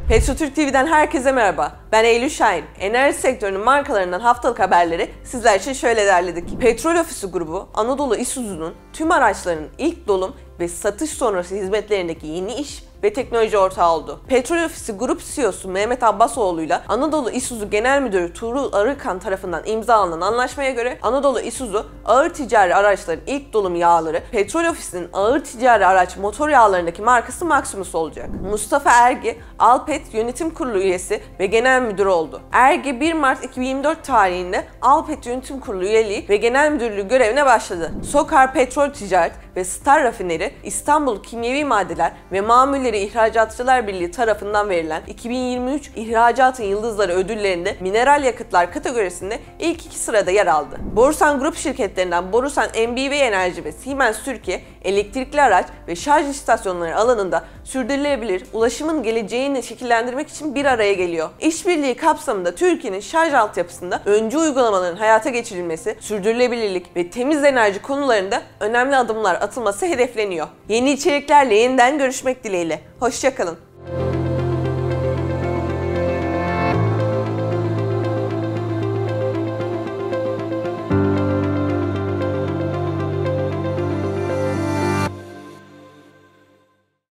Petrotürk TV'den herkese merhaba. Ben Eylül Şahin. Enerji sektörünün markalarından haftalık haberleri sizler için şöyle derledik. Petrol Ofisi Grubu, Anadolu Isuzu'nun tüm araçlarının ilk dolum ve satış sonrası hizmetlerindeki yeni iş ve teknoloji ortağı oldu. Petrol Ofisi Grup CEO'su Mehmet Abbasoğlu'yla Anadolu Isuzu Genel Müdürü Tuğrul Arıkan tarafından imzalanan anlaşmaya göre Anadolu Isuzu ağır ticari araçların ilk dolum yağları Petrol Ofisi'nin ağır ticari araç motor yağlarındaki markası Maximus olacak. Mustafa Ergi, Alpet Yönetim Kurulu üyesi ve genel müdür oldu. Ergi 1 Mart 2024 tarihinde Alpet Yönetim Kurulu üyeliği ve genel müdürlüğü görevine başladı. Sokar Petrol Ticaret ve Star Rafineri, İstanbul Kimyevi Maddeler ve Mamulleri İhracatçılar Birliği tarafından verilen 2023 İhracatın Yıldızları ödüllerinde mineral yakıtlar kategorisinde ilk 2 sırada yer aldı. Borusan Grup şirketlerinden Borusan MBV Enerji ve Siemens Türkiye, elektrikli araç ve şarj istasyonları alanında sürdürülebilir ulaşımın geleceğini şekillendirmek için bir araya geliyor. İşbirliği kapsamında Türkiye'nin şarj altyapısında öncü uygulamaların hayata geçirilmesi, sürdürülebilirlik ve temiz enerji konularında önemli adımlar atılması hedefleniyor. Yeni içeriklerle yeniden görüşmek dileğiyle. Hoşça kalın.